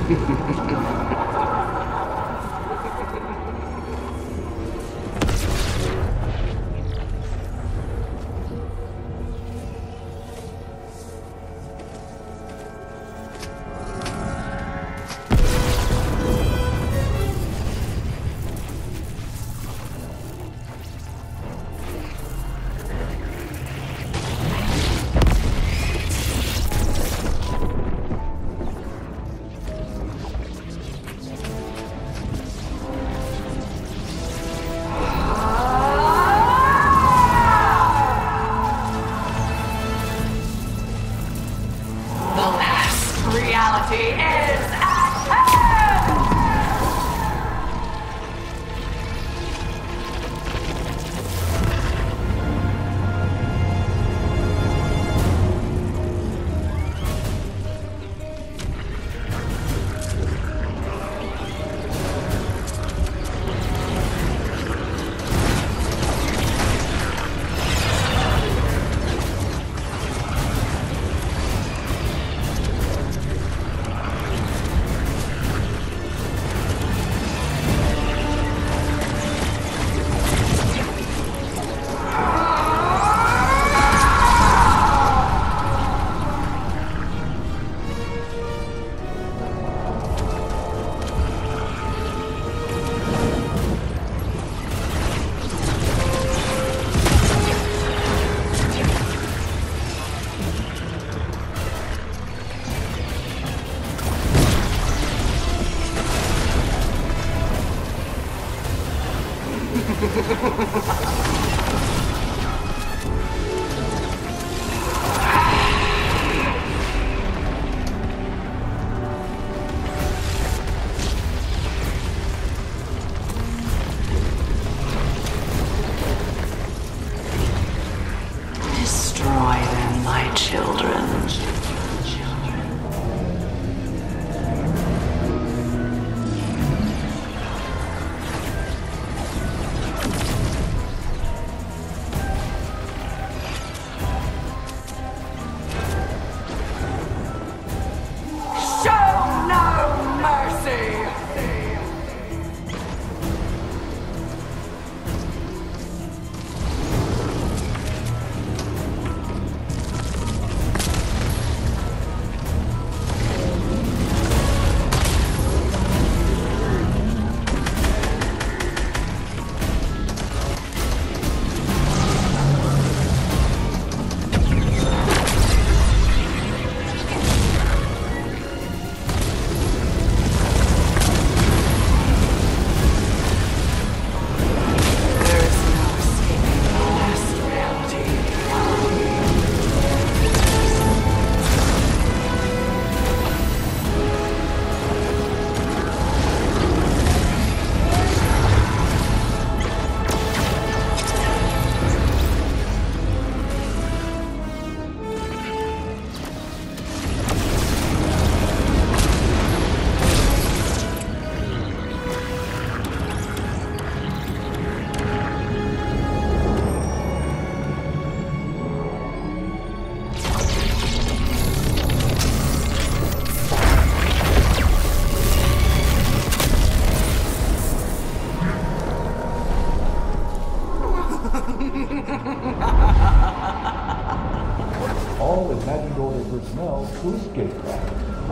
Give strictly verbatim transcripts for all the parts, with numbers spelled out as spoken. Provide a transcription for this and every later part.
All imagined order personnel to escape craft.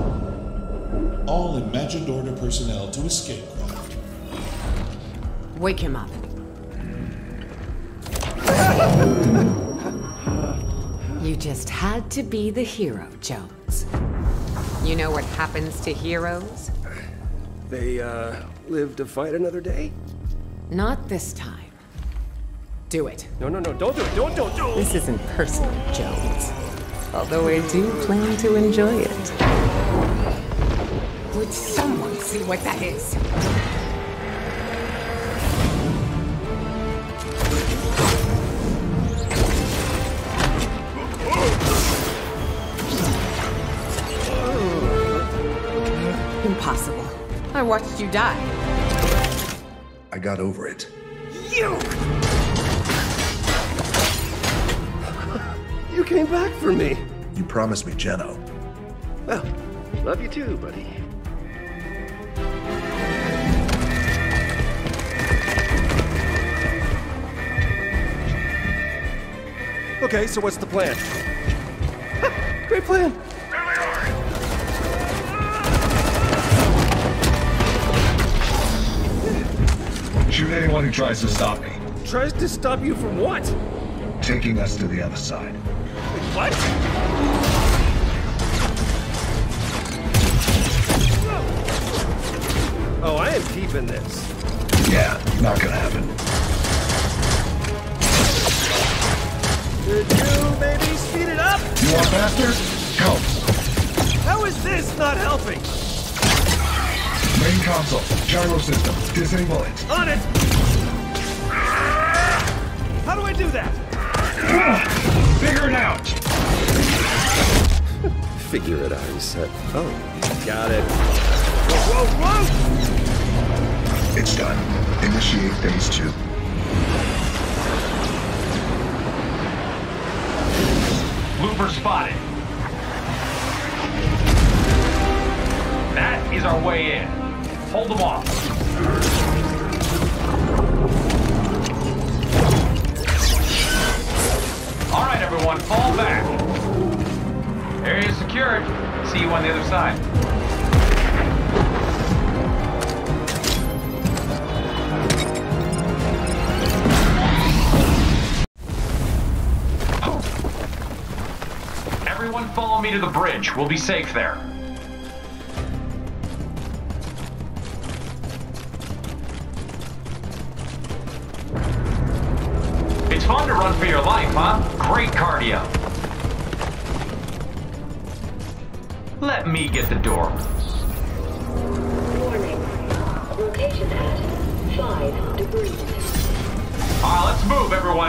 All imagined order personnel to escape craft. Wake him up. You just had to be the hero, Jones. You know what happens to heroes? They, uh, live to fight another day? Not this time. Do it. No, no, no, don't do it, don't, don't, don't! This isn't personal, Jones. Although I do plan to enjoy it. Would someone see what that is? Impossible. I watched you die. I got over it. You! You came back for me. You promised me Jeno. Well, love you too, buddy. Okay, so what's the plan? Great plan. Shoot anyone who tries to stop me. Tries to stop you from what? Taking us to the other side. What? Oh, I am deep in this. Yeah, not gonna happen. Could you maybe speed it up? You want faster? Come. How is this not helping? Main console, gyro system, disable it. On it! How do I do that? Figure it out! Figure it out, he said. Oh, got it. Whoa, whoa, whoa! It's done. Initiate phase two. Looper spotted. That is our way in. Hold them off. All right, everyone, fall back. Area secured. See you on the other side. Everyone follow me to the bridge. We'll be safe there. It's fun to run for your life, huh? Great cardio. Let me get the door. Warning. Location at five degrees. All right, let's move, everyone.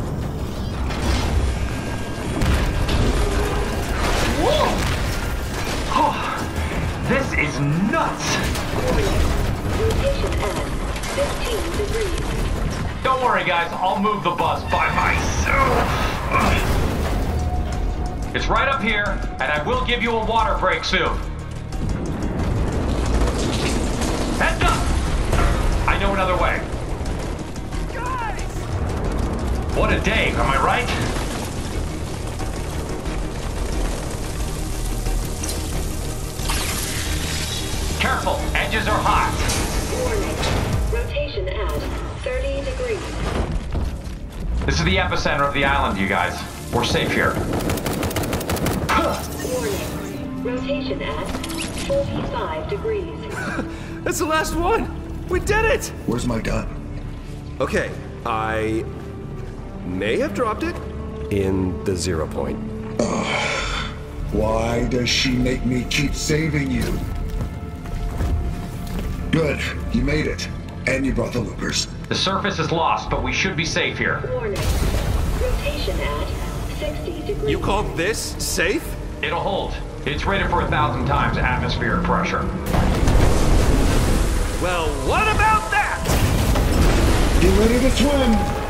Whoa! Oh, this is nuts. Warning. Location at fifteen degrees. Don't worry, guys. I'll move the bus by myself. It's right up here, and I will give you a water break soon. Heads up! I know another way. Guys! What a day, am I right? Careful, edges are hot. Warning. Rotation at thirty degrees. This is the epicenter of the island, you guys. We're safe here. Warning. Rotation at forty-five degrees. That's the last one! We did it! Where's my gun? Okay, I may have dropped it in the zero point. Why does she make me keep saving you? Good, you made it. And you brought the loopers. The surface is lost, but we should be safe here. Warning. Rotation at sixty degrees. You call this safe? It'll hold. It's rated for a thousand times atmospheric pressure. Well, what about that? Get ready to swim!